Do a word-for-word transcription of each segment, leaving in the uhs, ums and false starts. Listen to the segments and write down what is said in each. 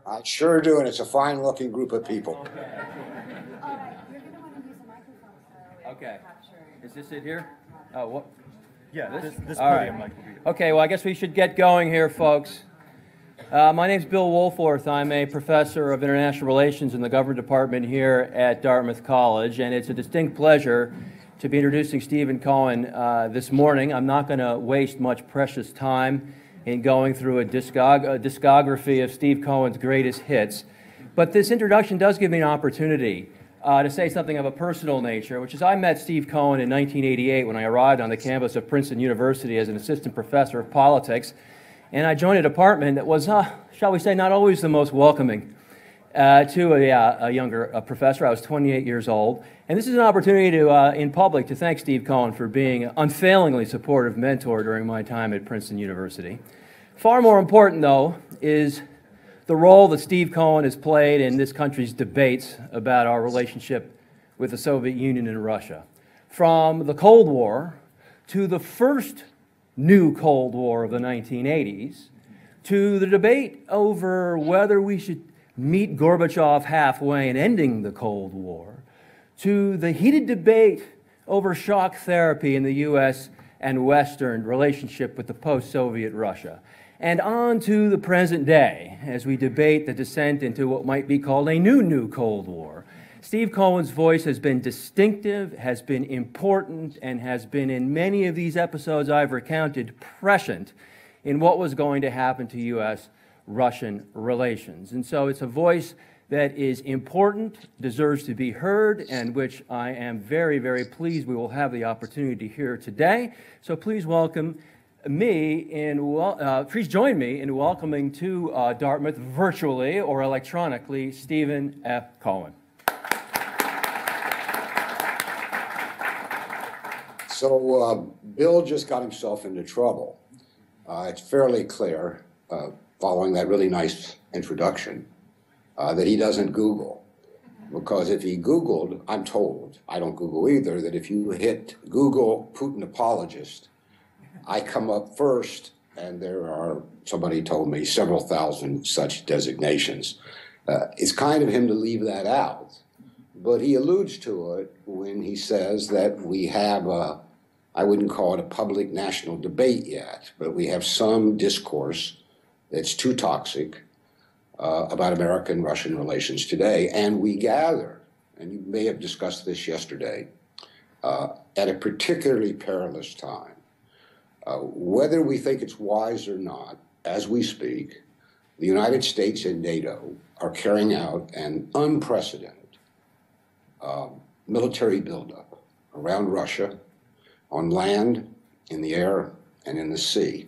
I sure do, and it's a fine-looking group of people. Okay. All right, you're going to want to use a microphone so it Okay. captures. Is this it here? Oh, what? Yeah, this, this All podium right. mic will be. Okay, well, I guess we should get going here, folks. Uh, my name's Bill Wohlforth. I'm a professor of international relations in the government department here at Dartmouth College, and it's a distinct pleasure to be introducing Stephen Cohen uh, this morning. I'm not going to waste much precious time in going through a, discog a discography of Steve Cohen's greatest hits, but this introduction does give me an opportunity uh, to say something of a personal nature, which is I met Steve Cohen in nineteen eighty-eight when I arrived on the campus of Princeton University as an assistant professor of politics. And I joined a department that was, uh, shall we say, not always the most welcoming uh, to a, uh, a younger a professor. I was twenty-eight years old. And this is an opportunity to, uh, in public, to thank Steve Cohen for being an unfailingly supportive mentor during my time at Princeton University. Far more important, though, is the role that Steve Cohen has played in this country's debates about our relationship with the Soviet Union and Russia. From the Cold War to the first new Cold War of the nineteen eighties, to the debate over whether we should meet Gorbachev halfway in ending the Cold War, to the heated debate over shock therapy in the U S and Western relationship with the post-Soviet Russia, and on to the present day as we debate the descent into what might be called a new, new Cold War. Steve Cohen's voice has been distinctive, has been important, and has been, in many of these episodes I've recounted, prescient in what was going to happen to U S Russian relations. And so it's a voice that is important, deserves to be heard, and which I am very, very pleased we will have the opportunity to hear today. So please welcome me in, uh, please join me in welcoming to uh, Dartmouth virtually or electronically, Stephen F. Cohen. So uh, Bill just got himself into trouble. Uh, it's fairly clear, uh, following that really nice introduction, uh, that he doesn't Google. Because if he Googled, I'm told, I don't Google either, that if you hit Google Putin apologist, I come up first, and there are, somebody told me, several thousand such designations. Uh, it's kind of him to leave that out, but he alludes to it when he says that we have a, I wouldn't call it a public national debate yet, but we have some discourse that's too toxic uh, about American-Russian relations today. And we gather, and you may have discussed this yesterday, uh, at a particularly perilous time, uh, whether we think it's wise or not, as we speak, the United States and NATO are carrying out an unprecedented uh, military buildup around Russia, on land, in the air, and in the sea.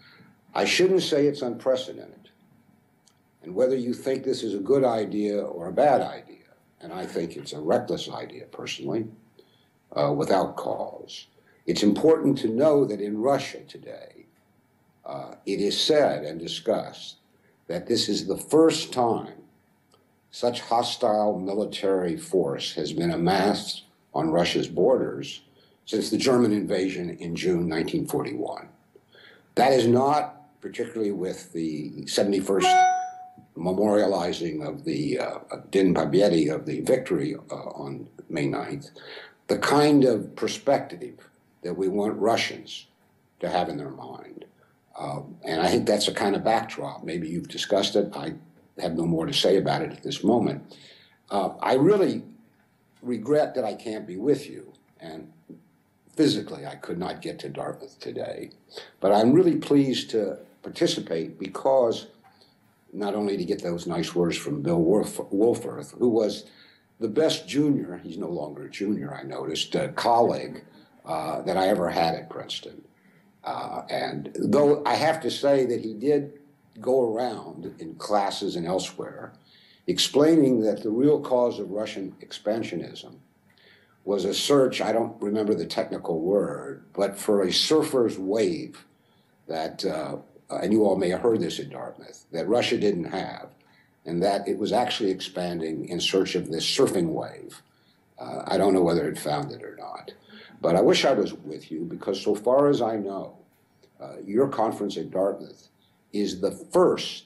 I shouldn't say it's unprecedented. And whether you think this is a good idea or a bad idea, and I think it's a reckless idea personally, uh, without cause, it's important to know that in Russia today, uh, it is said and discussed that this is the first time such hostile military force has been amassed on Russia's borders since the German invasion in June nineteen forty-one. That is not, particularly with the seventy-first memorializing of the uh, Din Pobedi, of the victory uh, on May ninth, the kind of perspective that we want Russians to have in their mind. Uh, and I think that's a kind of backdrop. Maybe you've discussed it. I have no more to say about it at this moment. Uh, I really regret that I can't be with you, and physically I could not get to Dartmouth today, but I'm really pleased to participate because not only to get those nice words from Bill Wohlforth, who was the best junior, he's no longer a junior, I noticed, uh, colleague uh, that I ever had at Princeton. Uh, and though I have to say that he did go around in classes and elsewhere explaining that the real cause of Russian expansionism was a search, I don't remember the technical word, but for a surfer's wave that, uh, and you all may have heard this at Dartmouth, that Russia didn't have, and that it was actually expanding in search of this surfing wave. Uh, I don't know whether it found it or not, but I wish I was with you because so far as I know, uh, your conference at Dartmouth is the first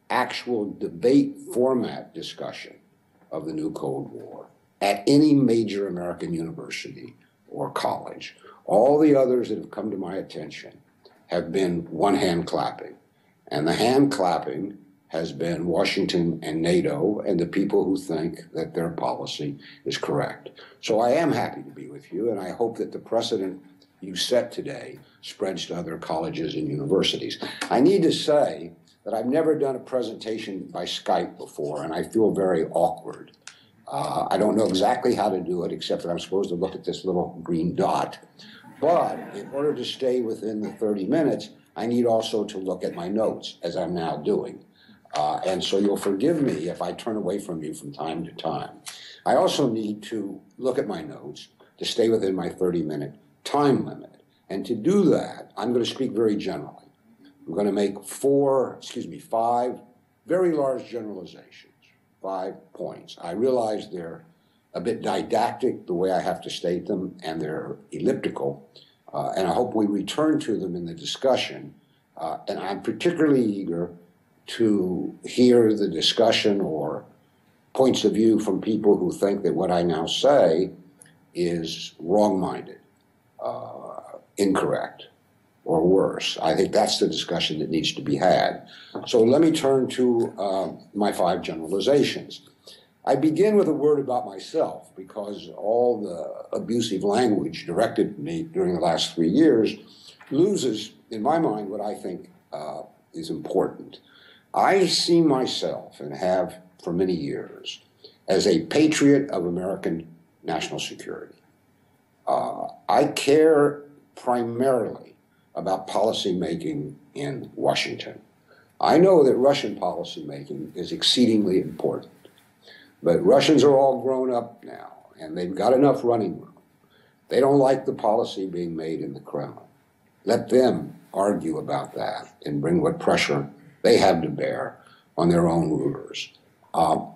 actual debate format discussion of the new Cold War at any major American university or college. All the others that have come to my attention have been one hand clapping. And the hand clapping has been Washington and NATO and the people who think that their policy is correct. So I am happy to be with you, and I hope that the precedent you set today spreads to other colleges and universities. I need to say that I've never done a presentation by Skype before, and I feel very awkward. Uh, I don't know exactly how to do it, except that I'm supposed to look at this little green dot. But in order to stay within the thirty minutes, I need also to look at my notes, as I'm now doing. Uh, and so you'll forgive me if I turn away from you from time to time. I also need to look at my notes to stay within my thirty minute time limit. And to do that, I'm going to speak very generally. I'm going to make four, excuse me, five very large generalizations, five points. I realize they're a bit didactic the way I have to state them, and they're elliptical, uh, and I hope we return to them in the discussion. Uh, and I'm particularly eager to hear the discussion or points of view from people who think that what I now say is wrong-minded, uh, incorrect, or worse. I think that's the discussion that needs to be had. So let me turn to uh, my five generalizations. I begin with a word about myself, because all the abusive language directed at me during the last three years loses, in my mind, what I think uh, is important. I see myself, and have for many years, as a patriot of American national security. Uh, I care primarily about policy making in Washington. I know that Russian policy making is exceedingly important. But Russians are all grown up now, and they've got enough running room. They don't like the policy being made in the Kremlin. Let them argue about that and bring what pressure they have to bear on their own rulers. Uh,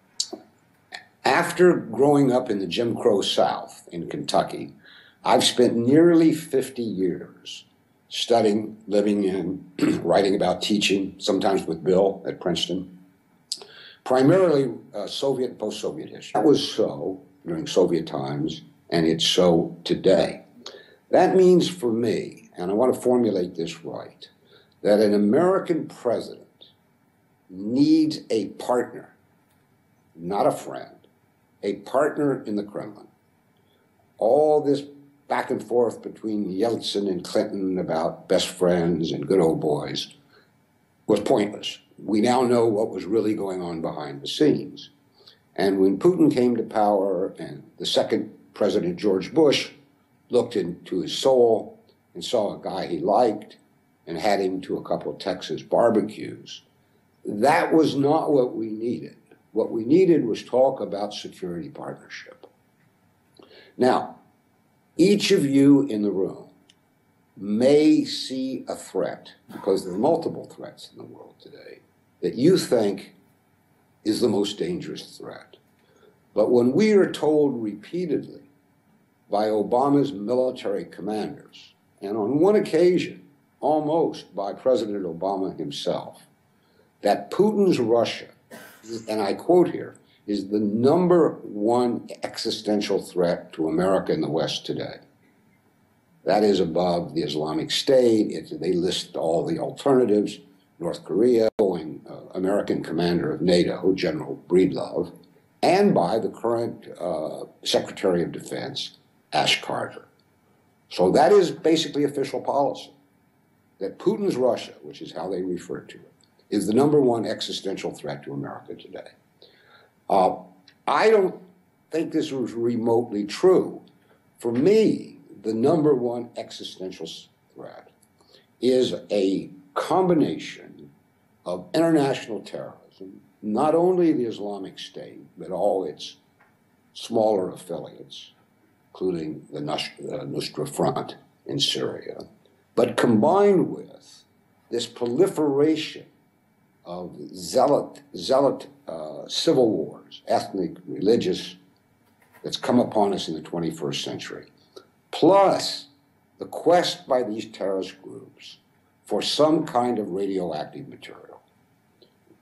after growing up in the Jim Crow South in Kentucky, I've spent nearly fifty years studying, living in, writing about, teaching, sometimes with Bill at Princeton, primarily uh, Soviet and post-Soviet history. That was so during Soviet times, and it's so today. That means for me, and I want to formulate this right, that an American president needs a partner, not a friend, a partner in the Kremlin. All this back and forth between Yeltsin and Clinton about best friends and good old boys was pointless. We now know what was really going on behind the scenes. And when Putin came to power and the second President George Bush looked into his soul and saw a guy he liked and had him to a couple of Texas barbecues, that was not what we needed. What we needed was talk about security partnership. Now, each of you in the room may see a threat, because there are multiple threats in the world today, that you think is the most dangerous threat. But when we are told repeatedly by Obama's military commanders, and on one occasion, almost by President Obama himself, that Putin's Russia, and I quote here, is the number one existential threat to America and the West today. That is above the Islamic State. It, they list all the alternatives, North Korea, going uh, American commander of NATO, General Breedlove, and by the current uh, Secretary of Defense, Ash Carter. So that is basically official policy, that Putin's Russia, which is how they refer to it, is the number one existential threat to America today. Uh, I don't think this was remotely true. For me, the number one existential threat is a combination of international terrorism, not only the Islamic State, but all its smaller affiliates, including the Nusra Front in Syria, but combined with this proliferation of zealot, zealot uh, civil wars, ethnic, religious, that's come upon us in the twenty-first century, plus the quest by these terrorist groups for some kind of radioactive material.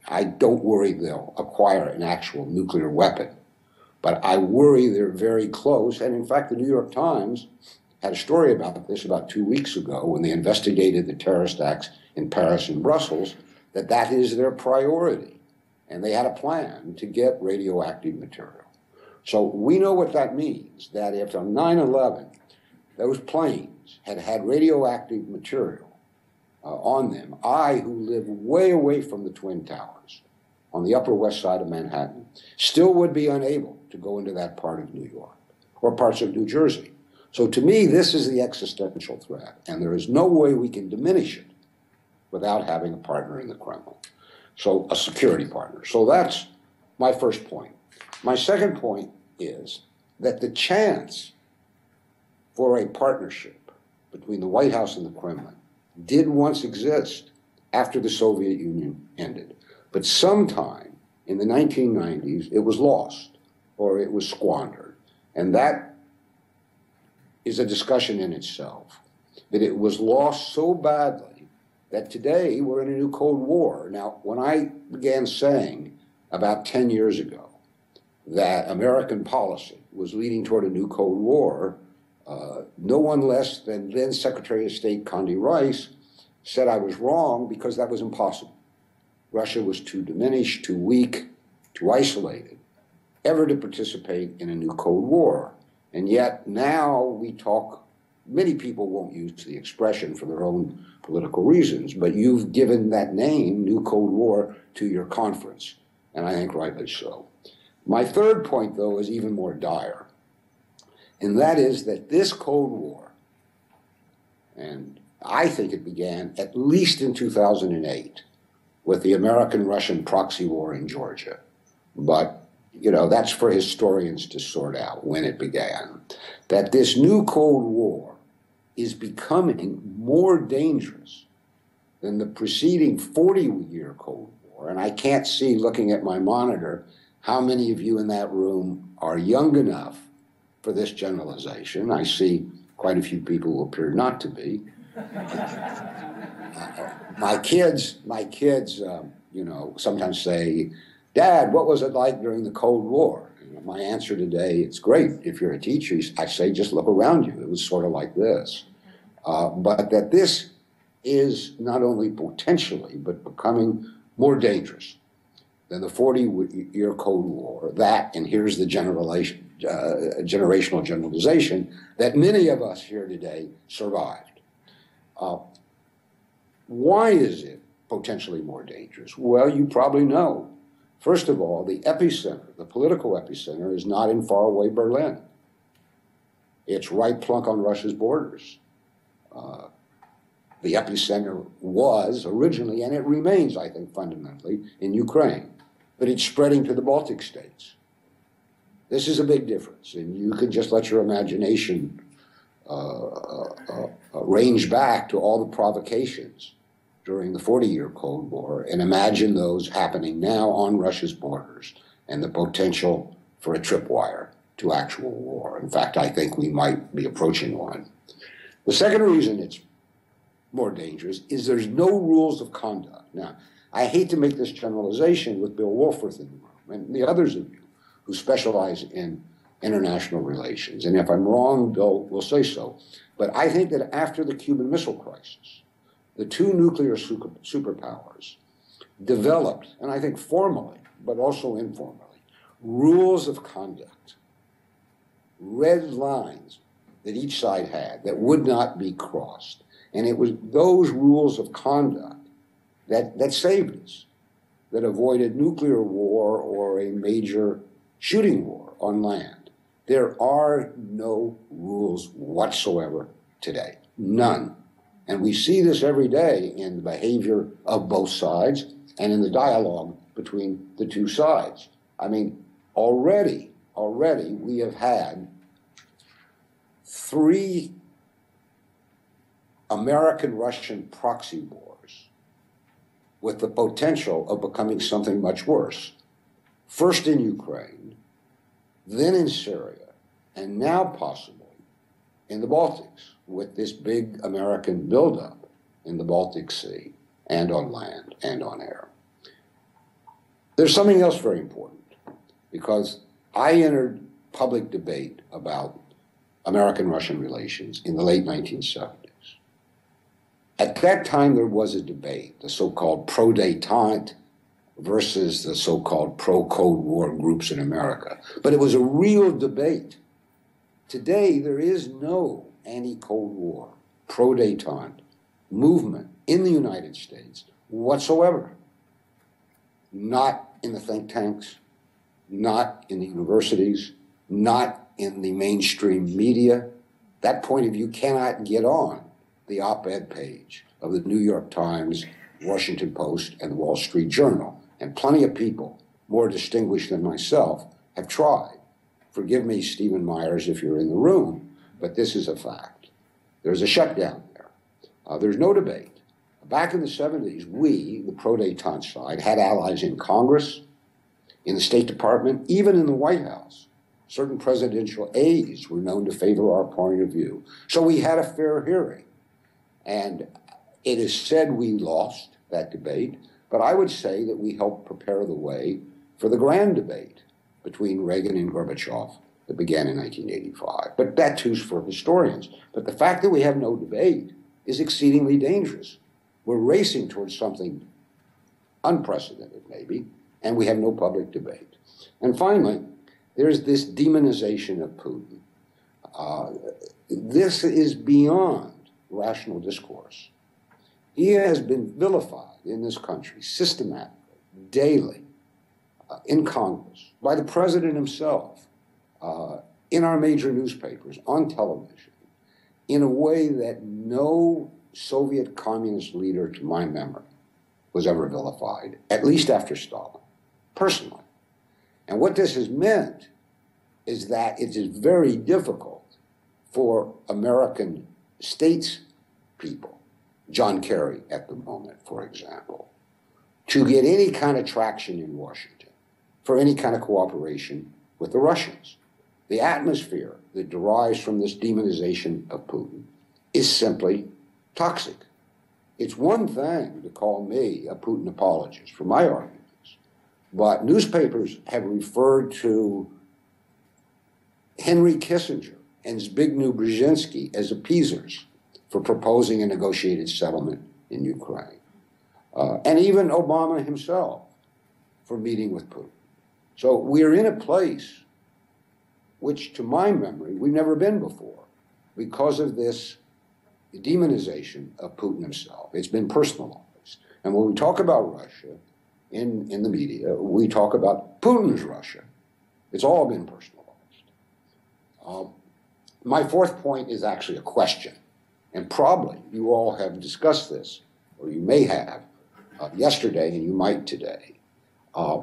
I don't worry they'll acquire an actual nuclear weapon, but I worry they're very close. And in fact, the New York Times had a story about this about two weeks ago when they investigated the terrorist acts in Paris and Brussels, that that is their priority. And they had a plan to get radioactive material. So we know what that means, that if on nine eleven, those planes had had radioactive material uh, on them, I, who live way away from the Twin Towers, on the Upper West Side of Manhattan, still would be unable to go into that part of New York or parts of New Jersey. So to me, this is the existential threat, and there is no way we can diminish it without having a partner in the Kremlin. So a security partner. So that's my first point. My second point is that the chance for a partnership between the White House and the Kremlin did once exist after the Soviet Union ended. But sometime in the nineteen nineties, it was lost or it was squandered. And that is a discussion in itself. That it was lost so badly that today we're in a new Cold War. Now, when I began saying about ten years ago that American policy was leading toward a new Cold War, uh, no one less than then Secretary of State Condi Rice said I was wrong because that was impossible. Russia was too diminished, too weak, too isolated, ever to participate in a new Cold War. And yet now we talk, many people won't use the expression for their own political reasons, but you've given that name, New Cold War, to your conference, and I think rightly so. My third point, though, is even more dire, and that is that this Cold War, and I think it began at least in two thousand eight with the American-Russian proxy war in Georgia, but you know, that's for historians to sort out when it began, that this new Cold War is becoming more dangerous than the preceding forty-year Cold War. And I can't see, looking at my monitor, how many of you in that room are young enough for this generalization. I see quite a few people who appear not to be. uh, my kids, my kids, um, you know, sometimes say, Dad, what was it like during the Cold War? And my answer today, it's great. If you're a teacher, I say just look around you. It was sort of like this. Uh, but that this is not only potentially, but becoming more dangerous than the forty-year Cold War. That, and here's the generalization, uh, generational generalization, that many of us here today survived. Uh, why is it potentially more dangerous? Well, you probably know. First of all, the epicenter, the political epicenter, is not in faraway Berlin. It's right plunk on Russia's borders. Uh, the epicenter was originally, and it remains, I think, fundamentally, in Ukraine. But it's spreading to the Baltic states. This is a big difference, and you can just let your imagination uh, uh, uh, range back to all the provocations during the forty-year Cold War and imagine those happening now on Russia's borders and the potential for a tripwire to actual war. In fact, I think we might be approaching one. The second reason it's more dangerous is there's no rules of conduct. Now, I hate to make this generalization with Bill Woolforth in the room and the others of you who specialize in international relations. And if I'm wrong, Bill will say so. But I think that after the Cuban Missile Crisis, the two nuclear super, superpowers developed, and I think formally, but also informally, rules of conduct, red lines that each side had that would not be crossed. And it was those rules of conduct that, that saved us, that avoided nuclear war or a major shooting war on land. There are no rules whatsoever today, none. And we see this every day in the behavior of both sides and in the dialogue between the two sides. I mean, already, already we have had three American-Russian proxy wars with the potential of becoming something much worse. First in Ukraine, then in Syria, and now possibly in the Baltics, with this big American buildup in the Baltic Sea and on land and on air. There's something else very important, because I entered public debate about American-Russian relations in the late nineteen seventies. At that time, there was a debate, the so-called pro-détente versus the so-called pro-Cold War groups in America. But it was a real debate. Today, there is no anti-Cold War, pro-détente movement in the United States whatsoever. Not in the think tanks, not in the universities, not in the mainstream media. That point of view cannot get on the op-ed page of the New York Times, Washington Post, and the Wall Street Journal. And plenty of people, more distinguished than myself, have tried. Forgive me, Stephen Myers, if you're in the room, but this is a fact. There's a shutdown there. Uh, there's no debate. Back in the seventies, we, the pro-détente side, had allies in Congress, in the State Department, even in the White House. Certain presidential aides were known to favor our point of view. So we had a fair hearing. And it is said we lost that debate, but I would say that we helped prepare the way for the grand debate between Reagan and Gorbachev that began in nineteen eighty-five. But that too's for historians. But the fact that we have no debate is exceedingly dangerous. We're racing towards something unprecedented, maybe, and we have no public debate. And finally, there's this demonization of Putin. Uh, this is beyond rational discourse. He has been vilified in this country systematically, daily, uh, in Congress, by the president himself, uh, in our major newspapers, on television, in a way that no Soviet communist leader, to my memory, was ever vilified, at least after Stalin, personally. And what this has meant is that it is very difficult for American statespeople, John Kerry at the moment, for example, to get any kind of traction in Washington for any kind of cooperation with the Russians. The atmosphere that derives from this demonization of Putin is simply toxic. It's one thing to call me a Putin apologist for my arguments, but newspapers have referred to Henry Kissinger and Zbigniew Brzezinski as appeasers for proposing a negotiated settlement in Ukraine. Uh, and even Obama himself for meeting with Putin. So we're in a place which, to my memory, we've never been before because of this demonization of Putin himself. It's been personalized. And when we talk about Russia in, in the media, we talk about Putin's Russia. It's all been personalized. Um, my fourth point is actually a question. And probably you all have discussed this, or you may have uh, yesterday, and you might today. Uh,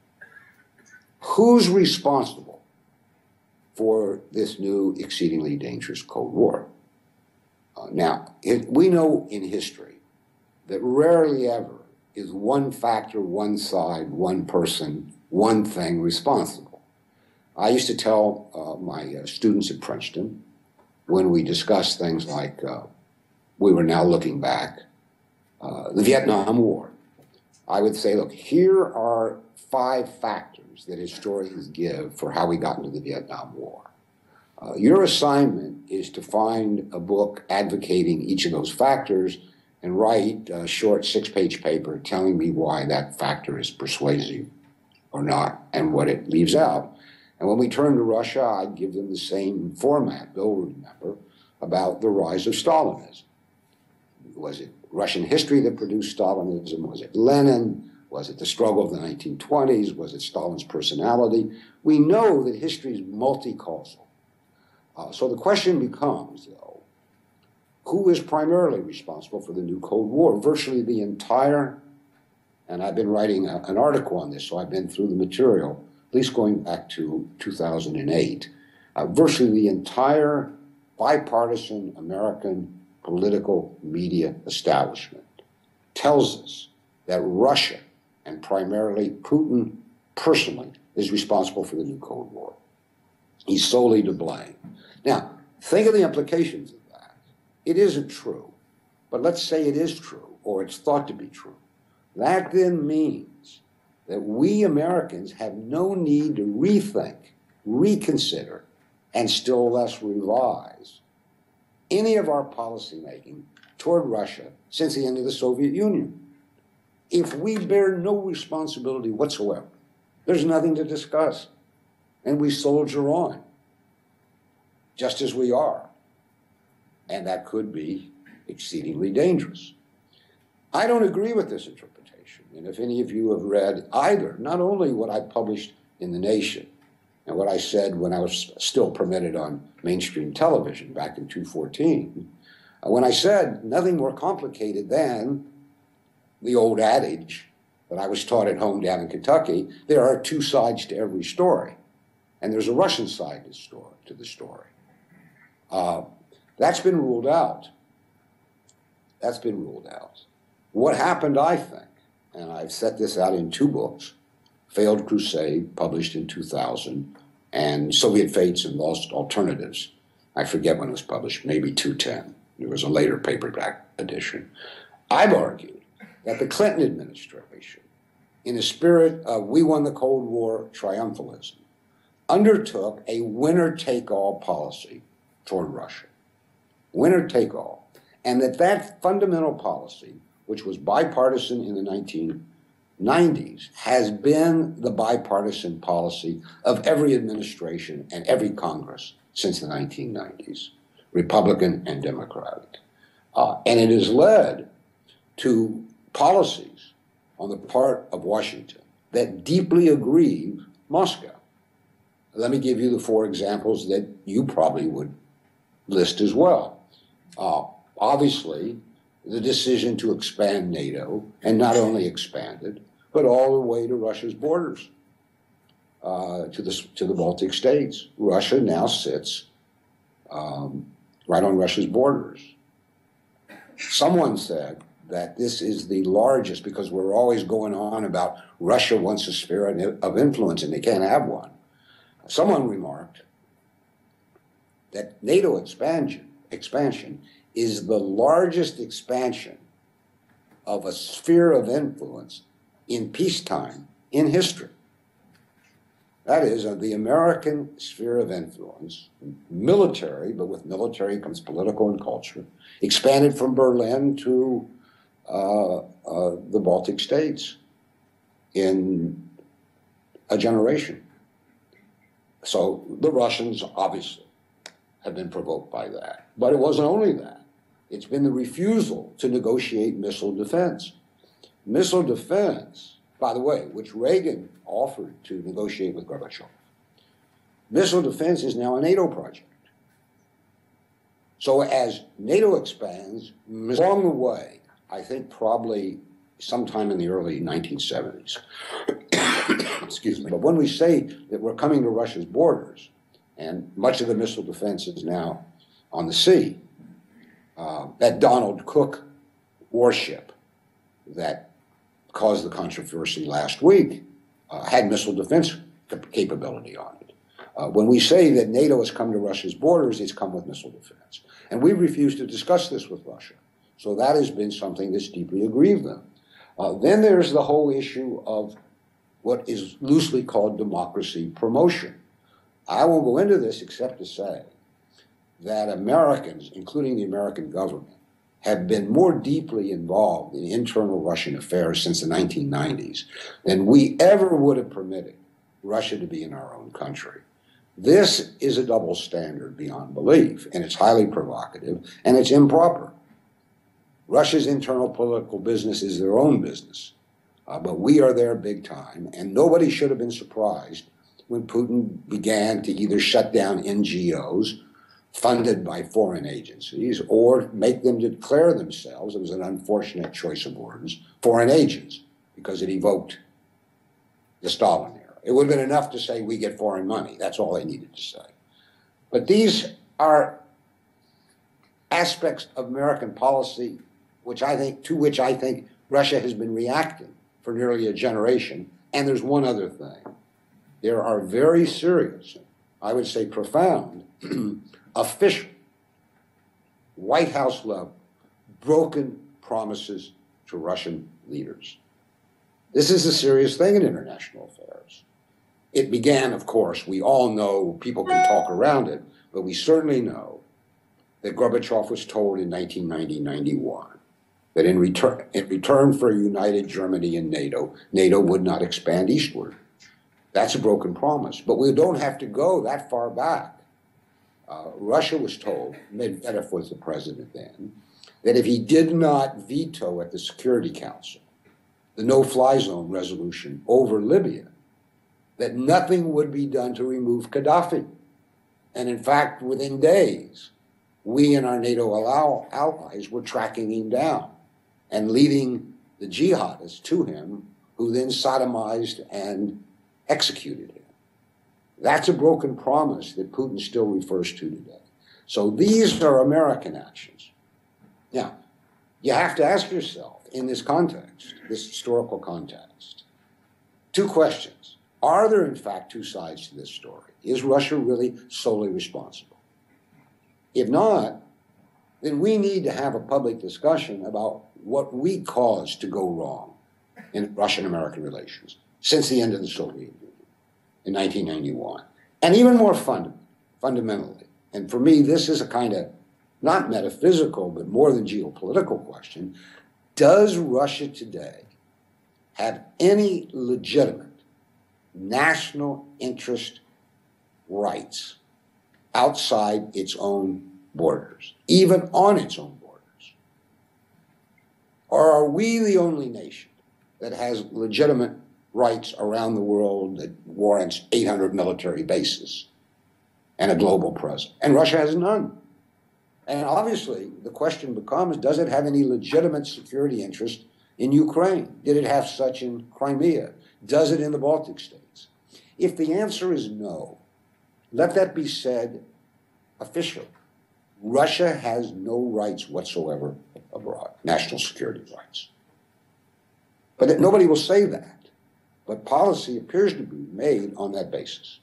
who's responsible for this new exceedingly dangerous Cold War? Uh, now, it, we know in history that rarely ever is one factor, one side, one person, one thing responsible. I used to tell uh, my uh, students at Princeton, when we discussed things like, uh, we were now looking back, uh, the Vietnam War, I would say, look, here are five factors that historians give for how we got into the Vietnam War. Uh, your assignment is to find a book advocating each of those factors and write a short six-page paper telling me why that factor is persuasive or not and what it leaves out. And when we turn to Russia, I'd give them the same format, Bill will remember, about the rise of Stalinism. Was it Russian history that produced Stalinism? Was it Lenin? Was it the struggle of the nineteen twenties? Was it Stalin's personality? We know that history is multi-causal. Uh, so the question becomes, though, who is primarily responsible for the new Cold War? Virtually the entire, and I've been writing a, an article on this, so I've been through the material, at least going back to two thousand eight, uh, virtually the entire bipartisan American political media establishment tells us that Russia, and primarily Putin personally, is responsible for the new Cold War. He's solely to blame. Now, think of the implications of that. It isn't true, but let's say it is true, or it's thought to be true. That then means that we Americans have no need to rethink, reconsider, and still less revise any of our policymaking toward Russia since the end of the Soviet Union. If we bear no responsibility whatsoever, there's nothing to discuss, and we soldier on, just as we are. And that could be exceedingly dangerous. I don't agree with this interpretation, and if any of you have read either, not only what I published in The Nation and what I said when I was still permitted on mainstream television back in two fourteen, when I said nothing more complicated than the old adage that I was taught at home down in Kentucky, there are two sides to every story, and there's a Russian side to the story. To the story. Uh, that's been ruled out. That's been ruled out. What happened, I think, and I've set this out in two books, Failed Crusade, published in two thousand, and Soviet Fates and Lost Alternatives. I forget when it was published, maybe two ten. There was a later paperback edition. I've argued that the Clinton administration, in the spirit of we won the Cold War triumphalism, undertook a winner-take-all policy toward Russia. Winner-take-all. And that that fundamental policy, which was bipartisan in the nineteen nineties, has been the bipartisan policy of every administration and every Congress since the nineteen nineties, Republican and Democratic. Uh, and it has led to policies on the part of Washington that deeply aggrieve Moscow. Let me give you the four examples that you probably would list as well. Uh, obviously, the decision to expand NATO, and not only expand it, but all the way to Russia's borders, uh, to, the, to the Baltic states. Russia now sits um, right on Russia's borders. Someone said that this is the largest, because we're always going on about Russia wants a sphere of influence and they can't have one. Someone remarked that NATO expansion, expansion is the largest expansion of a sphere of influence in peacetime in history. That is, uh, the American sphere of influence, military, but with military comes political and culture, expanded from Berlin to uh, uh, the Baltic states in a generation. So the Russians obviously have been provoked by that. But it wasn't only that. It's been the refusal to negotiate missile defense. Missile defense, by the way, which Reagan offered to negotiate with Gorbachev. Missile defense is now a NATO project. So as NATO expands, along the way, I think probably sometime in the early nineteen seventies, excuse me, but when we say that we're coming to Russia's borders, and much of the missile defense is now on the sea, uh, that Donald Cook warship that caused the controversy last week uh, had missile defense capability on it. Uh, when we say that NATO has come to Russia's borders, it's come with missile defense. And we refuse to discuss this with Russia. So that has been something that's deeply aggrieved them. Uh, then there's the whole issue of what is loosely called democracy promotion. I won't go into this except to say that Americans, including the American government, have been more deeply involved in internal Russian affairs since the nineteen nineties than we ever would have permitted Russia to be in our own country. This is a double standard beyond belief, and it's highly provocative, and it's improper. Russia's internal political business is their own business, uh, but we are there big time, and nobody should have been surprised when Putin began to either shut down N G Os funded by foreign agencies or make them declare themselves, it was an unfortunate choice of words, foreign agents, because it evoked the Stalin era. It would have been enough to say we get foreign money. That's all they needed to say. But these are aspects of American policy which I think, to which I think Russia has been reacting for nearly a generation. And there's one other thing. There are very serious, I would say profound, official, White House level, broken promises to Russian leaders. This is a serious thing in international affairs. It began, of course, we all know, people can talk around it, but we certainly know that Gorbachev was told in nineteen ninety ninety-one that in return, in return for a united Germany and NATO, NATO would not expand eastward. That's a broken promise, but we don't have to go that far back. Uh, Russia was told, Medvedev was the president then, that if he did not veto at the Security Council the no-fly zone resolution over Libya, that nothing would be done to remove Gaddafi. And in fact, within days, we and our NATO allies were tracking him down and leading the jihadists to him, who then sodomized and executed him. That's a broken promise that Putin still refers to today. So these are American actions. Now, you have to ask yourself, in this context, this historical context, two questions. Are there, in fact, two sides to this story? Is Russia really solely responsible? If not, then we need to have a public discussion about what we caused to go wrong in Russian-American relations since the end of the Soviet Union in nineteen ninety-one. And even more fund fundamentally, and for me, this is a kind of not metaphysical, but more than geopolitical question, does Russia today have any legitimate national interest rights outside its own borders, even on its own borders? Or are we the only nation that has legitimate rights around the world that warrants eight hundred military bases and a global presence? And Russia has none. And obviously, the question becomes, does it have any legitimate security interest in Ukraine? Did it have such in Crimea? Does it in the Baltic states? If the answer is no, let that be said officially. Russia has no rights whatsoever abroad, national security rights. But nobody will say that. But policy appears to be made on that basis.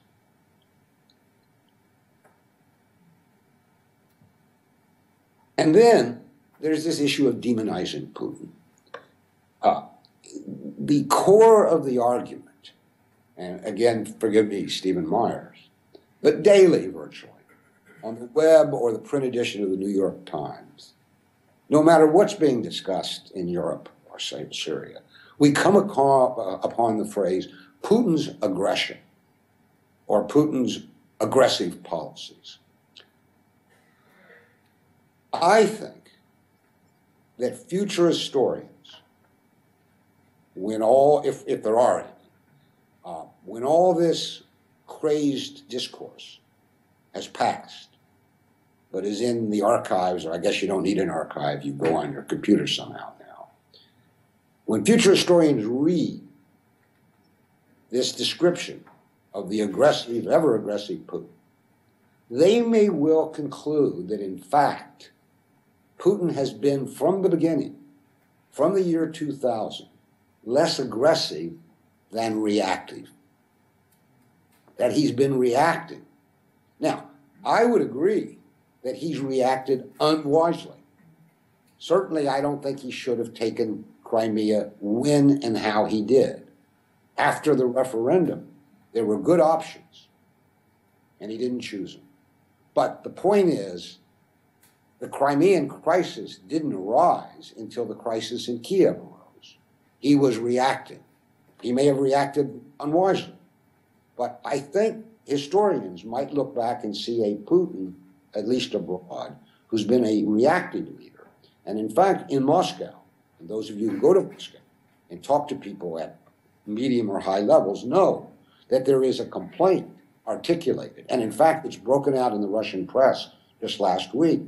And then there's this issue of demonizing Putin. Uh, the core of the argument, and again, forgive me, Stephen Myers, but daily virtually, on the web or the print edition of the New York Times, no matter what's being discussed in Europe or say Syria, we come upon the phrase Putin's aggression or Putin's aggressive policies. I think that future historians, when all, if, if there are any, uh, when all this crazed discourse has passed, but is in the archives, or I guess you don't need an archive, you go on your computer somehow now. When future historians read this description of the aggressive, ever-aggressive Putin, they may well conclude that in fact, Putin has been, from the beginning, from the year two thousand, less aggressive than reactive. That he's been reacting. Now, I would agree that he's reacted unwisely. Certainly, I don't think he should have taken Crimea when and how he did. After the referendum, there were good options, and he didn't choose them. But the point is, the Crimean crisis didn't arise until the crisis in Kiev arose. He was reacting. He may have reacted unwisely. But I think historians might look back and see a Putin, at least abroad, who's been a reactive leader. And in fact, in Moscow, and those of you who go to Moscow and talk to people at medium or high levels know that there is a complaint articulated. And in fact, it's broken out in the Russian press just last week,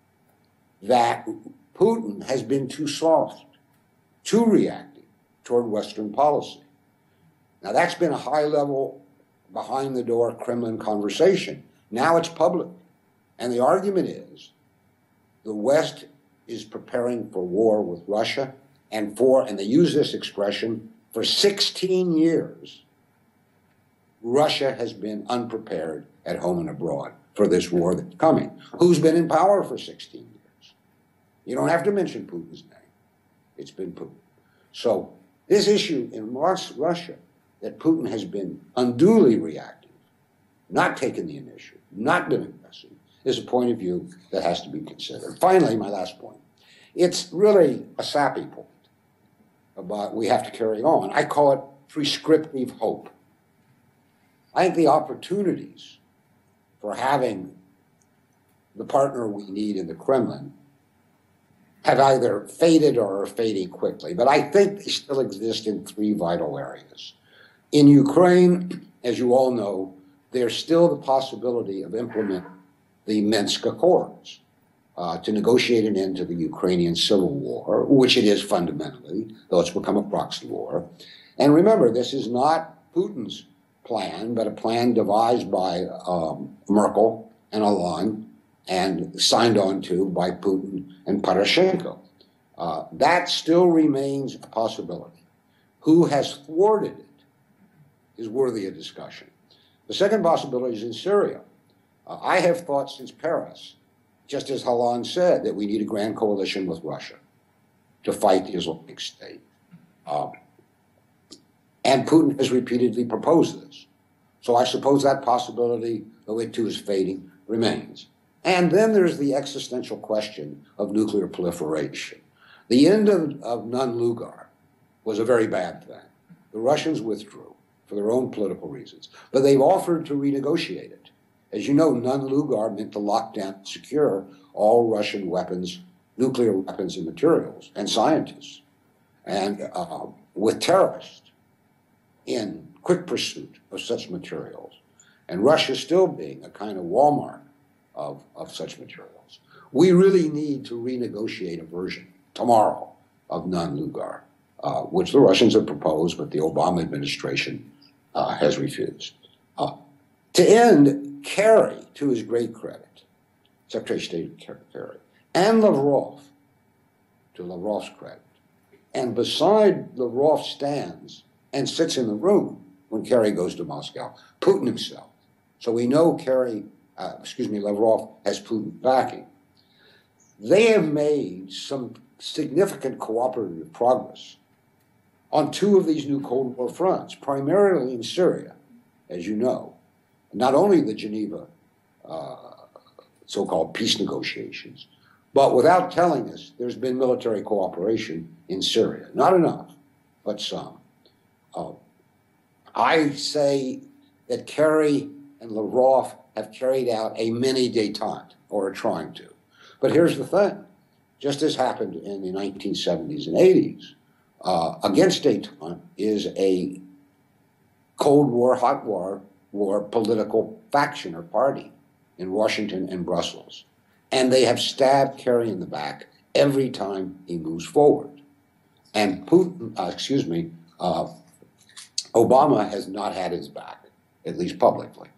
that Putin has been too soft, too reactive toward Western policy. Now, that's been a high-level, behind-the-door Kremlin conversation. Now it's public. And the argument is the West is preparing for war with Russia, and for, and they use this expression, for sixteen years, Russia has been unprepared at home and abroad for this war that's coming. Who's been in power for sixteen years? You don't have to mention Putin's name. It's been Putin. So This issue in Rus- Russia, that Putin has been unduly reactive, not taking the initiative, not been aggressive, is a point of view that has to be considered. Finally, my last point. It's really a sappy point about we have to carry on. I call it prescriptive hope. I think the opportunities for having the partner we need in the Kremlin have either faded or are fading quickly, but I think they still exist in three vital areas. In Ukraine, as you all know, there's still the possibility of implementing the Minsk Accords uh, to negotiate an end to the Ukrainian civil war, which it is fundamentally, though it's become a proxy war. And remember, this is not Putin's plan, but a plan devised by um, Merkel and Hollande and signed on to by Putin and Poroshenko. Uh, that still remains a possibility. Who has thwarted it is worthy of discussion. The second possibility is in Syria. Uh, I have thought since Paris, just as Hollande said, that we need a grand coalition with Russia to fight the Islamic State. Um, and Putin has repeatedly proposed this. So I suppose that possibility, though it too is fading, remains. And then there's the existential question of nuclear proliferation. The end of, of Nunn-Lugar was a very bad thing. The Russians withdrew for their own political reasons, but they've offered to renegotiate it. As you know, Nunn-Lugar meant to lock down and secure all Russian weapons, nuclear weapons and materials, and scientists, and uh, with terrorists in quick pursuit of such materials. And Russia still being a kind of Walmart of, of such materials. We really need to renegotiate a version tomorrow of Nunn-Lugar, uh, which the Russians have proposed, but the Obama administration uh, has refused. Uh, to end, Kerry, to his great credit, Secretary of State Kerry, and Lavrov, to Lavrov's credit, and beside Lavrov stands and sits in the room when Kerry goes to Moscow, Putin himself. So we know Kerry, uh, excuse me, Lavrov has Putin backing. They have made some significant cooperative progress on two of these new Cold War fronts, primarily in Syria, as you know. Not only the Geneva uh, so-called peace negotiations, but without telling us, there's been military cooperation in Syria. Not enough, but some. Uh, I say that Kerry and Lavrov have carried out a mini détente, or are trying to. But here's the thing. Just as happened in the nineteen seventies and eighties, uh, against détente is a Cold War, hot war, war political faction or party in Washington and Brussels. And they have stabbed Kerry in the back every time he moves forward. And Putin, uh, excuse me, uh, Obama has not had his back, at least publicly.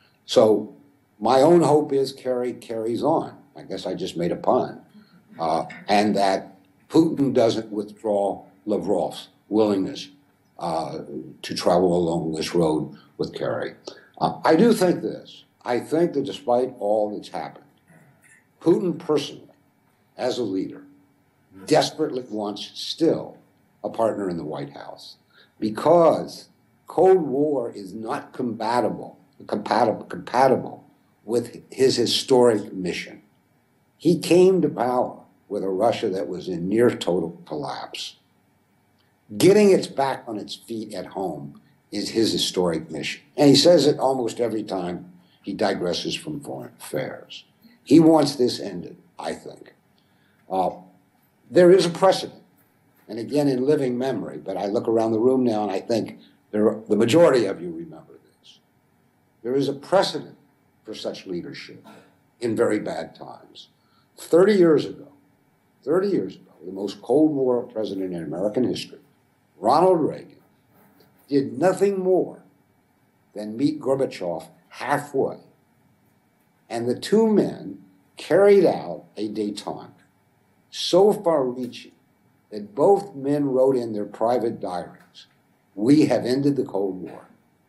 So my own hope is Kerry carries on. I guess I just made a pun. Uh, and that Putin doesn't withdraw Lavrov's willingness uh, to travel along this road with Kerry. Uh, I do think this. I think that despite all that's happened, Putin personally, as a leader, desperately wants still a partner in the White House, because Cold War is not compatible, compatible, compatible with his historic mission. He came to power with a Russia that was in near total collapse. Getting its back on its feet at home is his historic mission. And he says it almost every time he digresses from foreign affairs. He wants this ended, I think. Uh, there is a precedent, and again in living memory, but I look around the room now and I think there are, the majority of you remember this. There is a precedent for such leadership in very bad times. thirty years ago, thirty years ago, the most Cold War president in American history, Ronald Reagan, did nothing more than meet Gorbachev halfway. And the two men carried out a détente so far-reaching that both men wrote in their private diaries, "We have ended the Cold War."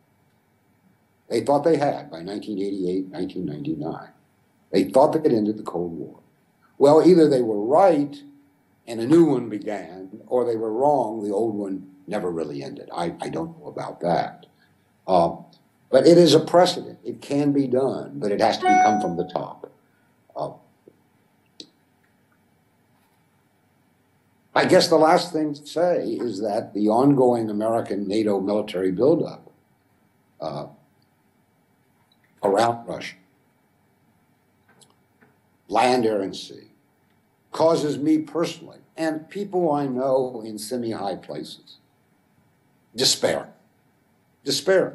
They thought they had by nineteen eighty-eight, nineteen ninety-nine. They thought they had ended the Cold War. Well, either they were right and a new one began, or they were wrong, the old one never really ended. I, I don't know about that. Um, but it is a precedent. It can be done, but it has to be come from the top. Uh, I guess the last thing to say is that the ongoing American NATO military buildup uh, around Russia, land, air, and sea, causes me personally, and people I know in semi-high places, despair. Despair.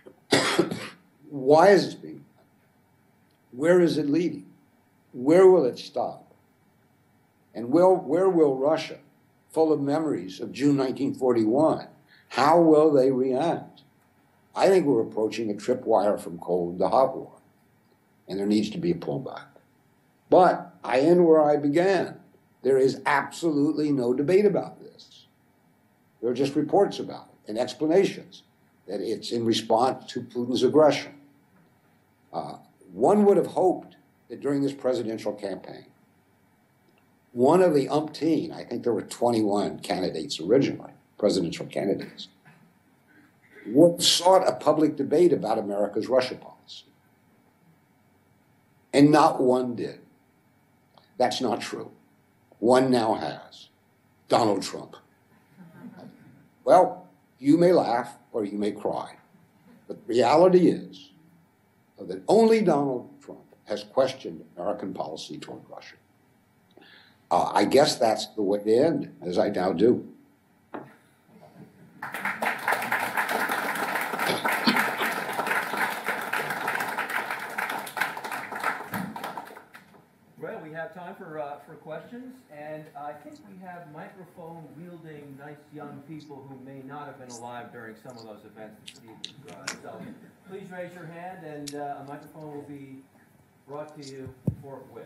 Why is this being done? Where is it leading? Where will it stop? And will, where will Russia, full of memories of June nineteen forty-one, how will they react? I think we're approaching a tripwire from cold to hot war, and there needs to be a pullback. But I end where I began. There is absolutely no debate about this. There are just reports about it and explanations that it's in response to Putin's aggression. Uh, one would have hoped that during this presidential campaign, one of the umpteen, I think there were twenty-one candidates originally, presidential candidates, would have sought a public debate about America's Russia policy. And not one did. That's not true. One now has. Donald Trump. Well, you may laugh or you may cry, but the reality is that only Donald Trump has questioned American policy toward Russia. Uh, I guess that's the way to end, as I now do. Well, we have time for uh, for questions, and I think we have microphone-wielding, nice young people who may not have been alive during some of those events that Steve described. So please raise your hand, and uh, a microphone will be brought to you forthwith.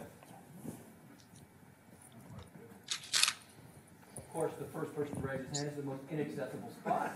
Of course, the first person to raise his hand is the most inaccessible spot.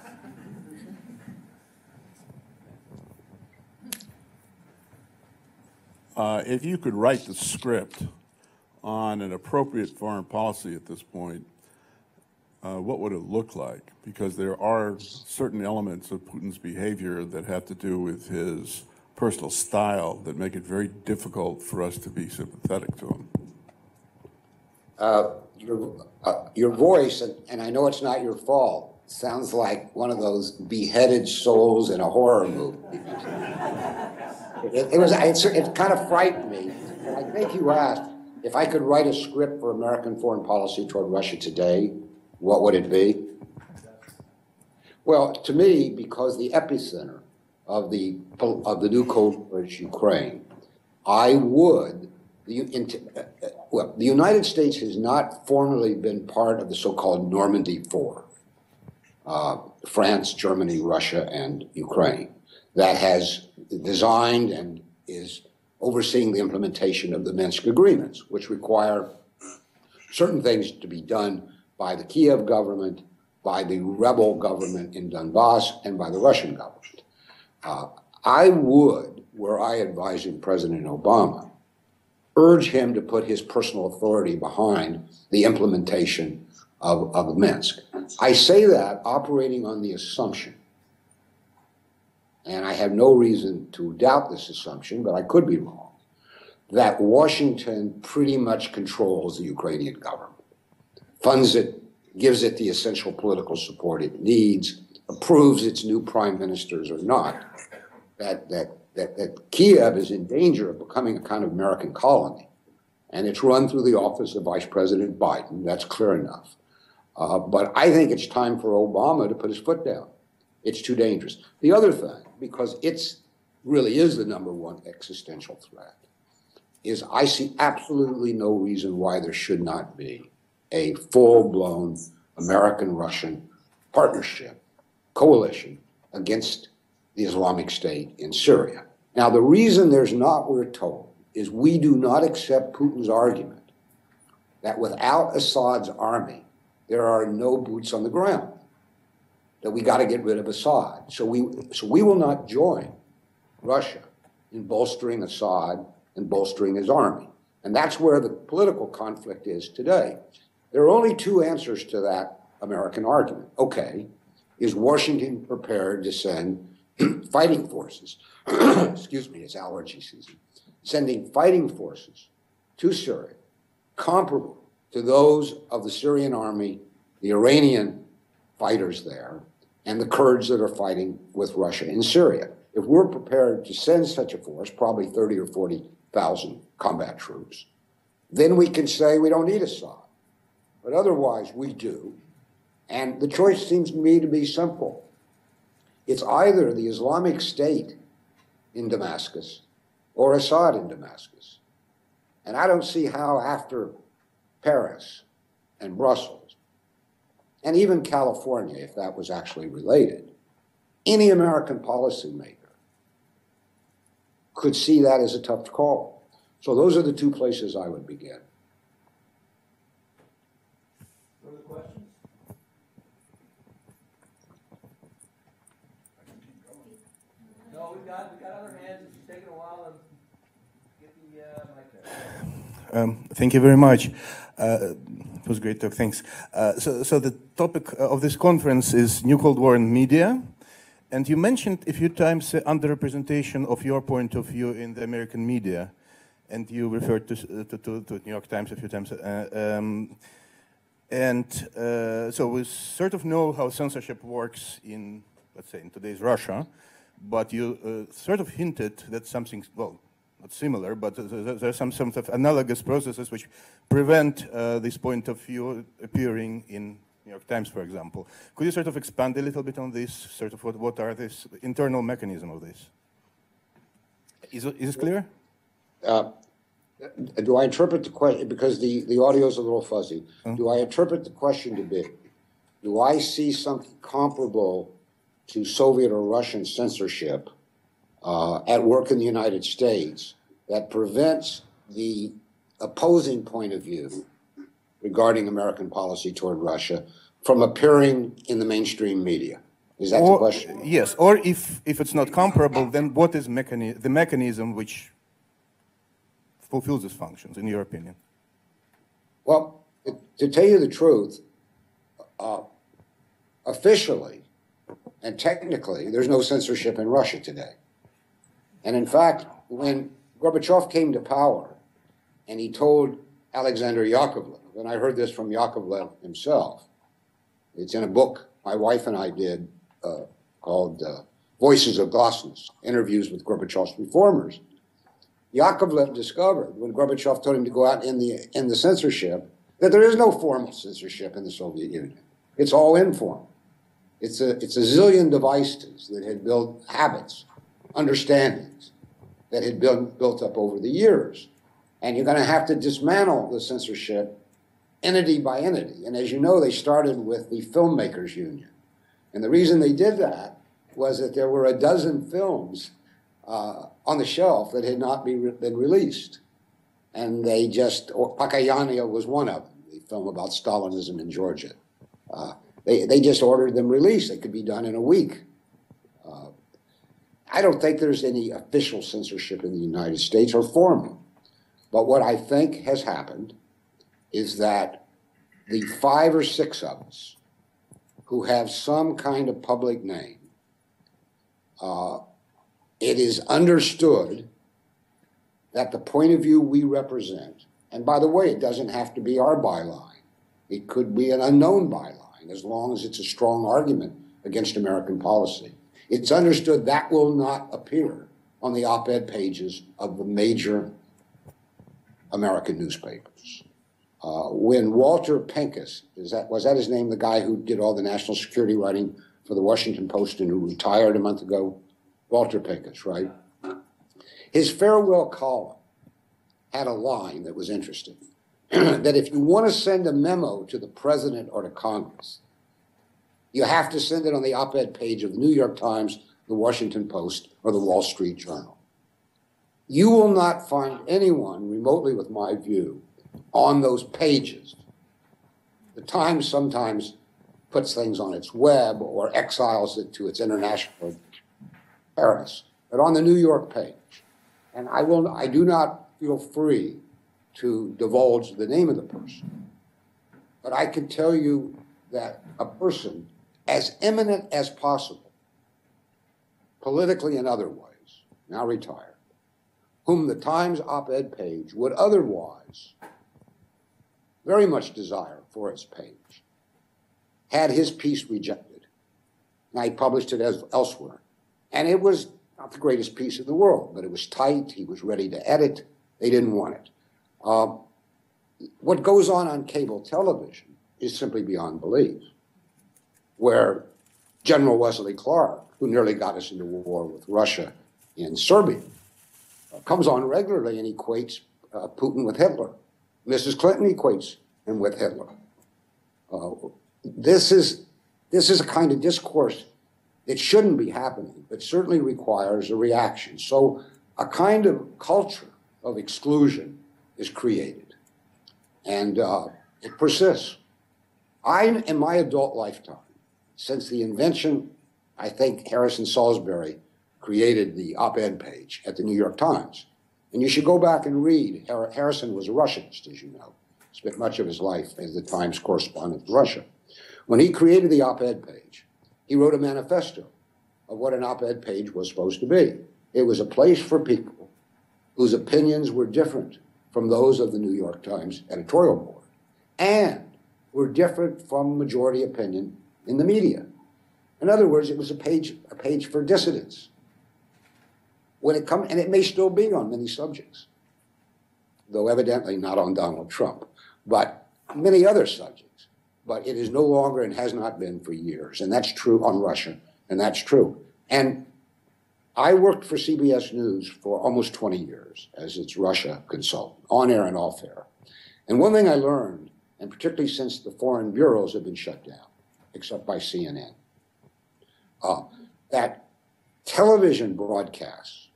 Uh, if you could write the script on an appropriate foreign policy at this point, uh, what would it look like? Because there are certain elements of Putin's behavior that have to do with his personal style that make it very difficult for us to be sympathetic to him. Uh, your, uh, your voice, and, and I know it's not your fault, sounds like one of those beheaded souls in a horror movie. It, it was, it, it kind of frightened me. And I think you asked, if I could write a script for American foreign policy toward Russia today, what would it be? Well, to me, because the epicenter of the, of the new Cold War is Ukraine, I would, the, uh, well, the United States has not formally been part of the so-called Normandy Four, uh, France, Germany, Russia, and Ukraine, that has designed and is overseeing the implementation of the Minsk agreements, which require certain things to be done by the Kiev government, by the rebel government in Donbass, and by the Russian government. Uh, I would, were I advising President Obama, urge him to put his personal authority behind the implementation of, of Minsk. I say that operating on the assumption, and I have no reason to doubt this assumption, but I could be wrong, that Washington pretty much controls the Ukrainian government, funds it, gives it the essential political support it needs, approves its new prime ministers or not, that, that, that, that Kiev is in danger of becoming a kind of American colony. And it's run through the office of Vice President Biden. That's clear enough. Uh, but I think it's time for Obama to put his foot down. It's too dangerous. The other thing, because it's really is the number one existential threat, is I see absolutely no reason why there should not be a full-blown American-Russian partnership, coalition against the Islamic State in Syria. Now, the reason there's not, we're told, is we do not accept Putin's argument that without Assad's army, there are no boots on the ground, that we got to get rid of Assad. So we, so we will not join Russia in bolstering Assad and bolstering his army. And that's where the political conflict is today. There are only two answers to that American argument. Okay, is Washington prepared to send fighting forces, excuse me, it's allergy season, sending fighting forces to Syria comparable to those of the Syrian army, the Iranian fighters there, and the Kurds that are fighting with Russia in Syria. If we're prepared to send such a force, probably thirty or forty thousand combat troops, then we can say we don't need Assad. But otherwise, we do. And the choice seems to me to be simple. It's either the Islamic State in Damascus or Assad in Damascus. And I don't see how after Paris and Brussels, and even California, if that was actually related, any American policymaker could see that as a tough call. So those are the two places I would begin. Further questions? No, we've got, we've got other hands. It's taking a while to get the uh, mic there. Um, thank you very much. Uh, it was a great talk, thanks. Uh, so, so the topic of this conference is New Cold War and media. And you mentioned a few times uh, underrepresentation of your point of view in the American media. And you referred to, uh, to, to, to New York Times a few times. Uh, um, and uh, so we sort of know how censorship works in, let's say, in today's Russia. But you uh, sort of hinted that something, well, not similar, but there are some sort of analogous processes which prevent uh, this point of view appearing in New York Times, for example. Could you sort of expand a little bit on this? Sort of what, what are this internal mechanism of this? Is it, is it clear? Uh, do I interpret the question, because the, the audio is a little fuzzy, huh? Do I interpret the question to be, do I see something comparable to Soviet or Russian censorship uh, at work in the United States that prevents the opposing point of view regarding American policy toward Russia from appearing in the mainstream media? Is that or, the question? Yes, or if, if it's not comparable, then what is mechani the mechanism which fulfills these functions, in your opinion? Well, to tell you the truth, uh, officially and technically, there's no censorship in Russia today. And in fact, when Gorbachev came to power and he told Alexander Yakovlev, and I heard this from Yakovlev himself, it's in a book my wife and I did uh, called uh, Voices of Glasnost, Interviews with Gorbachev's Reformers. Yakovlev discovered, when Gorbachev told him to go out in the, in the censorship, that there is no formal censorship in the Soviet Union. It's all informal. It's a, it's a zillion devices that had built habits, understandings that had been built up over the years. And you're going to have to dismantle the censorship entity by entity. And as you know, they started with the Filmmakers Union. And the reason they did that was that there were a dozen films uh, on the shelf that had not be re been released. And they just, or Pakayania was one of them, the film about Stalinism in Georgia. Uh, They, they just ordered them released. They could be done in a week. Uh, I don't think there's any official censorship in the United States or formal. But what I think has happened is that the five or six of us who have some kind of public name, uh, it is understood that the point of view we represent, and by the way, it doesn't have to be our byline. It could be an unknown byline, as long as it's a strong argument against American policy. It's understood that will not appear on the op-ed pages of the major American newspapers. Uh, when Walter Pincus, is that, was that his name, the guy who did all the national security writing for the Washington Post and who retired a month ago? Walter Pincus, right? His farewell column had a line that was interesting. That if you want to send a memo to the president or to Congress, you have to send it on the op-ed page of the New York Times, the Washington Post, or the Wall Street Journal. You will not find anyone remotely with my view on those pages. The Times sometimes puts things on its web or exiles it to its international Paris, but on the New York page. And I will, I do not feel free to divulge the name of the person. But I can tell you that a person as eminent as possible, politically and otherwise, now retired, whom the Times op-ed page would otherwise very much desire for its page, had his piece rejected. Now, he published it as elsewhere. And it was not the greatest piece in the world, but it was tight. He was ready to edit. They didn't want it. Uh, what goes on on cable television is simply beyond belief, where General Wesley Clark, who nearly got us into war with Russia in Serbia, uh, comes on regularly and equates uh, Putin with Hitler. Missus Clinton equates him with Hitler. Uh, this is, this is a kind of discourse that shouldn't be happening, but certainly requires a reaction. So a kind of culture of exclusion is created, and uh, it persists. I, in my adult lifetime, since the invention, I think Harrison Salisbury created the op-ed page at the New York Times. And you should go back and read. Harrison was a Russianist, as you know. Spent much of his life as the Times correspondent to Russia. When he created the op-ed page, he wrote a manifesto of what an op-ed page was supposed to be. It was a place for people whose opinions were different from those of the New York Times editorial board, and were different from majority opinion in the media. In other words, it was a page, a page for dissidents. When it comes, and it may still be on many subjects, though evidently not on Donald Trump, but many other subjects. But it is no longer and has not been for years, and that's true on Russia, and that's true. And I worked for C B S News for almost twenty years as its Russia consultant, on air and off air. And one thing I learned, and particularly since the foreign bureaus have been shut down, except by C N N, uh, that television broadcasts,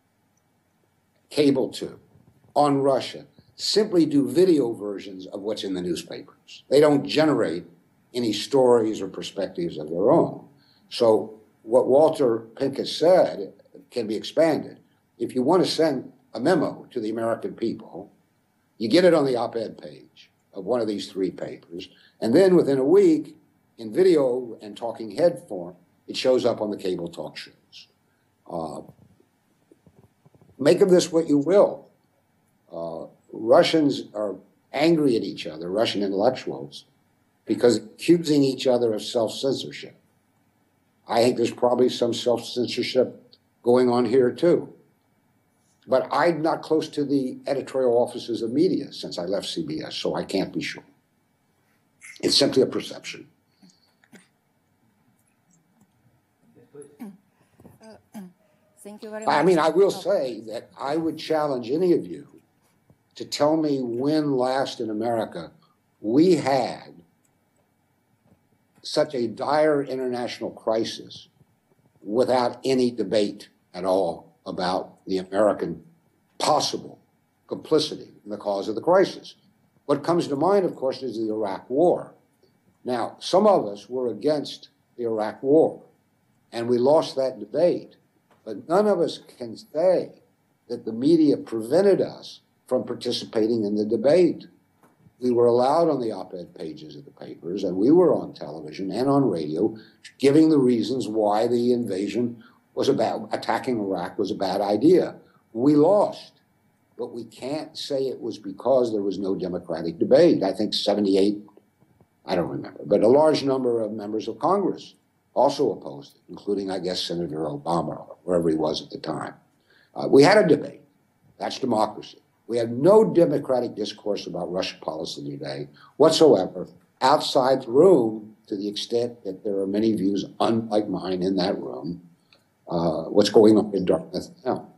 cable too, on Russia, simply do video versions of what's in the newspapers. They don't generate any stories or perspectives of their own. So what Walter Pink has said can be expanded. If you want to send a memo to the American people, you get it on the op-ed page of one of these three papers, and then within a week, in video and talking head form, it shows up on the cable talk shows. Uh, make of this what you will. Uh, Russians are angry at each other, Russian intellectuals, because accusing each other of self-censorship. I think there's probably some self-censorship going on here too. But I'm not close to the editorial offices of media since I left C B S, so I can't be sure. It's simply a perception. Thank you very much. I mean, I will say that I would challenge any of you to tell me when last in America we had such a dire international crisis without any debate at all about the American possible complicity in the cause of the crisis. What comes to mind, of course, is the Iraq War. Now, some of us were against the Iraq War, and we lost that debate, but none of us can say that the media prevented us from participating in the debate. We were allowed on the op-ed pages of the papers, and we were on television and on radio giving the reasons why the invasion was a bad, attacking Iraq was a bad idea. We lost, but we can't say it was because there was no democratic debate. I think seventy-eight, I don't remember, but a large number of members of Congress also opposed it, including, I guess, Senator Obama, or wherever he was at the time. Uh, we had a debate. That's democracy. We have no democratic discourse about Russian policy today whatsoever outside the room, to the extent that there are many views unlike mine in that room. Uh, what's going on in Dartmouth now?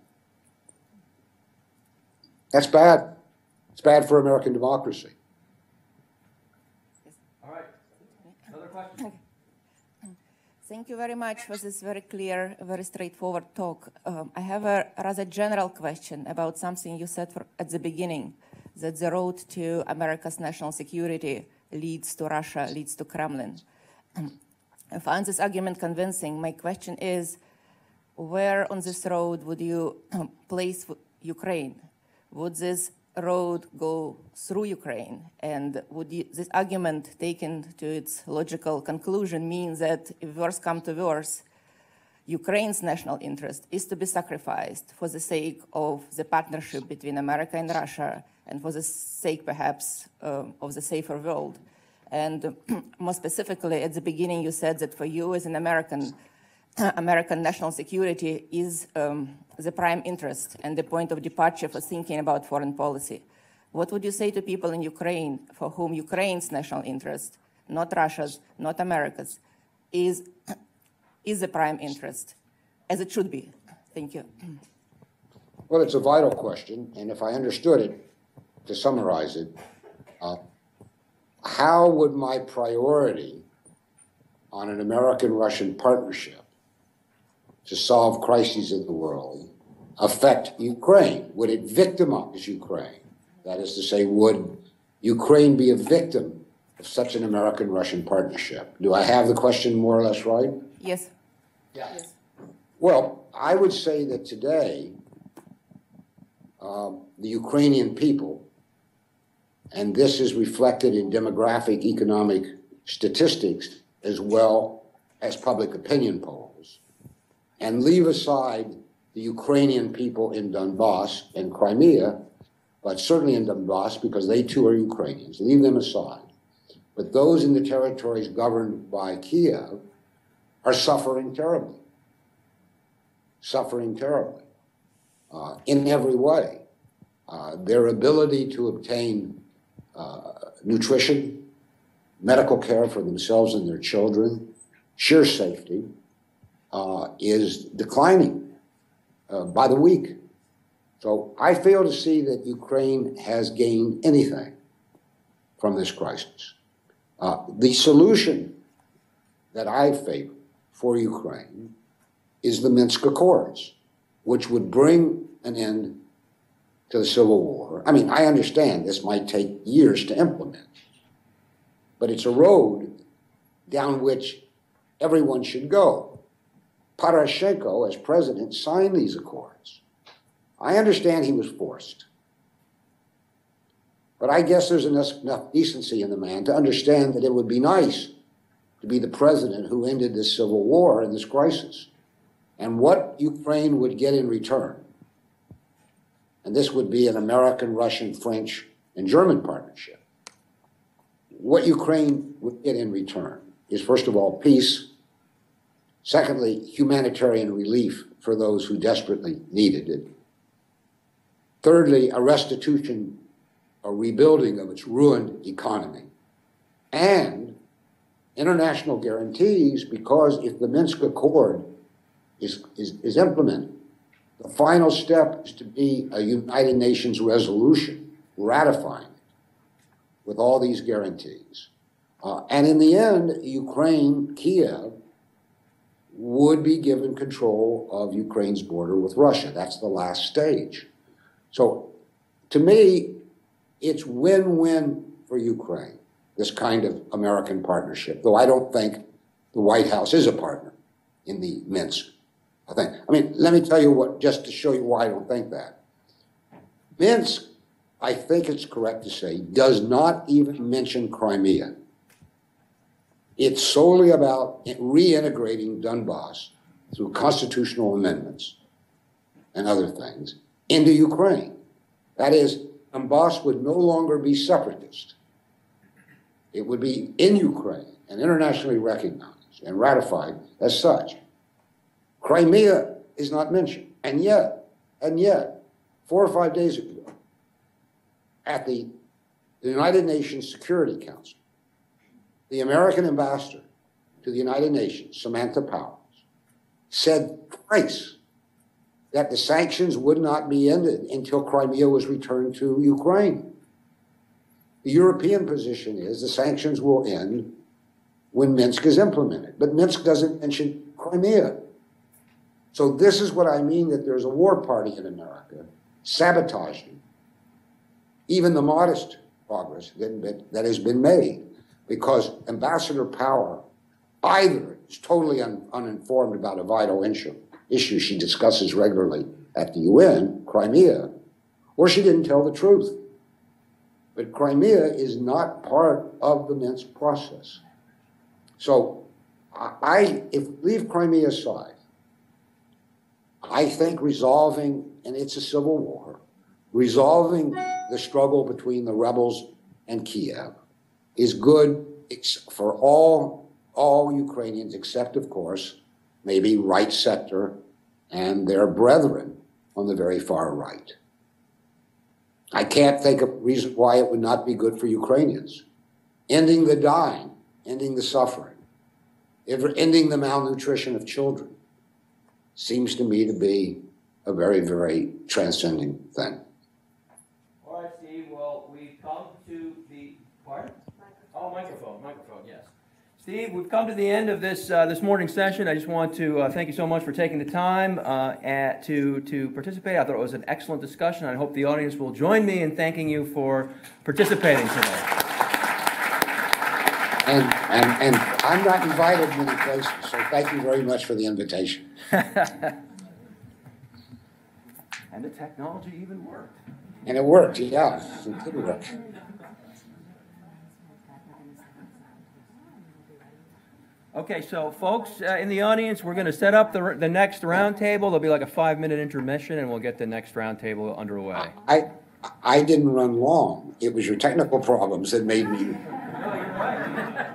That's bad. It's bad for American democracy. All right. Another question? Thank you very much for this very clear, very straightforward talk. Um, I have a rather general question about something you said for, at the beginning, that the road to America's national security leads to Russia, leads to Kremlin. I find this argument convincing. My question is, where on this road would you place Ukraine? Would this road go through Ukraine? And would you, this argument taken to its logical conclusion means that if worse come to worse, Ukraine's national interest is to be sacrificed for the sake of the partnership between America and Russia, and for the sake, perhaps, uh, of the safer world? And more specifically, at the beginning, you said that for you as an American, American national security is um, the prime interest and the point of departure for thinking about foreign policy. What would you say to people in Ukraine for whom Ukraine's national interest, not Russia's, not America's, is, is the prime interest, as it should be? Thank you. Well, it's a vital question, and if I understood it, to summarize it, uh, how would my priority on an American-Russian partnership to solve crises in the world affect Ukraine? Would it victimize Ukraine? That is to say, would Ukraine be a victim of such an American-Russian partnership? Do I have the question more or less right? Yes. Yes. Well, I would say that today, um, the Ukrainian people, and this is reflected in demographic, economic statistics, as well as public opinion polls, and leave aside the Ukrainian people in Donbass and Crimea, but certainly in Donbass because they too are Ukrainians, leave them aside. But those in the territories governed by Kiev are suffering terribly, suffering terribly uh, in every way. Uh, their ability to obtain uh, nutrition, medical care for themselves and their children, sheer safety, uh, is declining uh, by the week. So I fail to see that Ukraine has gained anything from this crisis. Uh, the solution that I favor for Ukraine is the Minsk Accords, which would bring an end to the civil war. I mean, I understand this might take years to implement, but it's a road down which everyone should go. Poroshenko, as president, signed these accords. I understand he was forced, but I guess there's enough, enough decency in the man to understand that it would be nice to be the president who ended this civil war and this crisis. And what Ukraine would get in return, and this would be an American, Russian, French, and German partnership. What Ukraine would get in return is, first of all, peace. Secondly, humanitarian relief for those who desperately needed it. Thirdly, a restitution, a rebuilding of its ruined economy. And international guarantees, because if the Minsk Accord is, is, is implemented, the final step is to be a United Nations resolution ratifying it with all these guarantees. Uh, and in the end, Ukraine, Kiev, would be given control of Ukraine's border with Russia. That's the last stage. So to me, it's win-win for Ukraine, this kind of American partnership, though I don't think the White House is a partner in the Minsk. I think. I mean, let me tell you what, just to show you why I don't think that. Minsk, I think it's correct to say, does not even mention Crimea. It's solely about reintegrating Donbass through constitutional amendments and other things into Ukraine. That is, Donbass would no longer be separatist. It would be in Ukraine and internationally recognized and ratified as such. Crimea is not mentioned. And yet, and yet, four or five days ago, at the United Nations Security Council, the American ambassador to the United Nations, Samantha Powers, said twice that the sanctions would not be ended until Crimea was returned to Ukraine. The European position is the sanctions will end when Minsk is implemented, but Minsk doesn't mention Crimea. So this is what I mean, that there's a war party in America sabotaging even the modest progress that, that has been made, because Ambassador Power either is totally un, uninformed about a vital issue, issue she discusses regularly at the U N, Crimea, or she didn't tell the truth. But Crimea is not part of the Minsk process. So I, if leave Crimea aside, I think resolving, and it's a civil war, resolving the struggle between the rebels and Kiev is good for all, all Ukrainians, except, of course, maybe right sector and their brethren on the very far right. I can't think of a reason why it would not be good for Ukrainians. Ending the dying, ending the suffering, ending the malnutrition of children seems to me to be a very, very transcending thing. All right, Steve, well, we've come to the, pardon? Oh, microphone, microphone, yes. Steve, we've come to the end of this uh, this morning's session. I just want to uh, thank you so much for taking the time uh, at, to, to participate. I thought it was an excellent discussion. I hope the audience will join me in thanking you for participating today. And, and, and I'm not invited many places, so thank you very much for the invitation. And the technology even worked. And it worked, yeah, it did work. Okay, so folks uh, in the audience, we're going to set up the, the next roundtable. There'll be like a five-minute intermission, and we'll get the next roundtable underway. I, I didn't run long. It was your technical problems that made me... No, you're right.